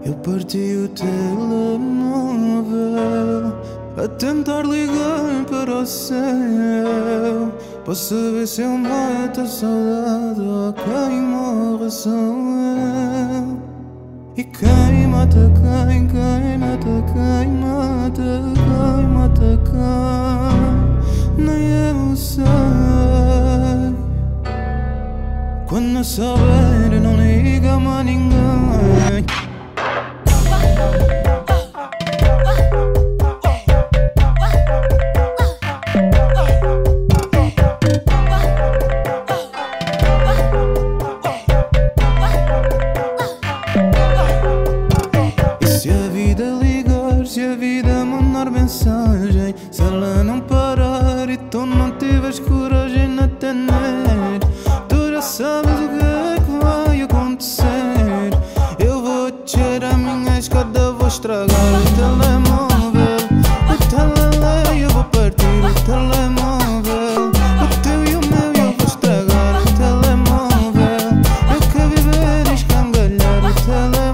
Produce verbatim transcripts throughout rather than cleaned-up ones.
Eu parti o telemóvel a tentar ligar para o céu, para saber se eu mato a saudade ou quem morre sou eu. E quem mata quem, quem mata quem, mata quem, mata quem, nem eu sei. Quando eu souber eu não ligo a mais ninguém. Se a vida mandar mensagem, se ela não parar e tu não tiveres coragem de atender, tu já sabes o que é que vai acontecer. Eu vou descer a minha escada, vou estragar o telemóvel, o telele, eu vou partir o telemóvel, o teu e o meu, eu vou estragar o telemóvel. Eu quero viver e escangalhar o telemóvel.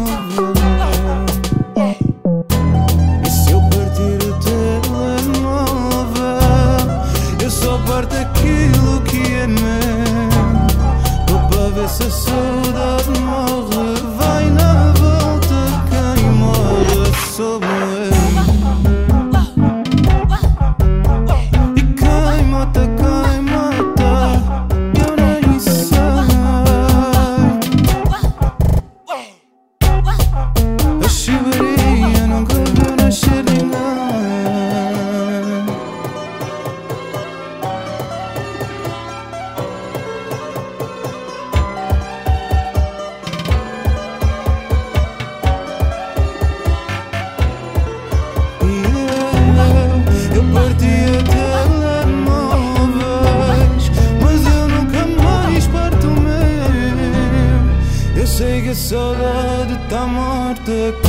Parte aquilo que é meu, vou para ver se a saudade morre. Vai na volta, quem morre sou eu. E quem mata, quem mata, eu nem sei. A chivaria nunca viu nascer ninguém. Eu sei que a saudade tá morta,